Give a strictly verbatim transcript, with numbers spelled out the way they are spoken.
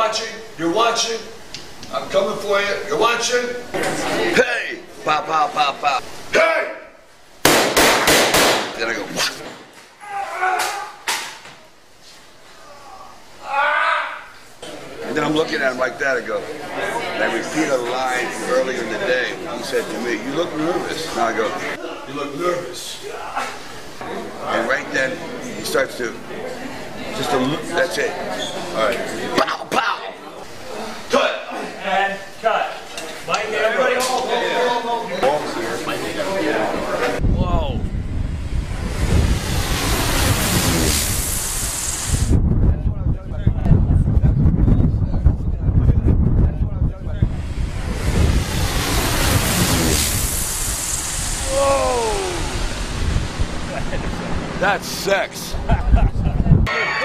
watching? You're watching? I'm coming for you. You're watching? Hey! Pop, pop, pop, pop. Hey! Then I go, what? And then I'm looking at him like that, I go, and I repeat a line from earlier in the day. He said to me, you look nervous. Now I go, you look nervous. And right then, he starts to, just a, that's it. All right. Pow, pow. Cut. And cut. Mike, everybody hold, hold, hold, hold. Whoa. Whoa. That's sex.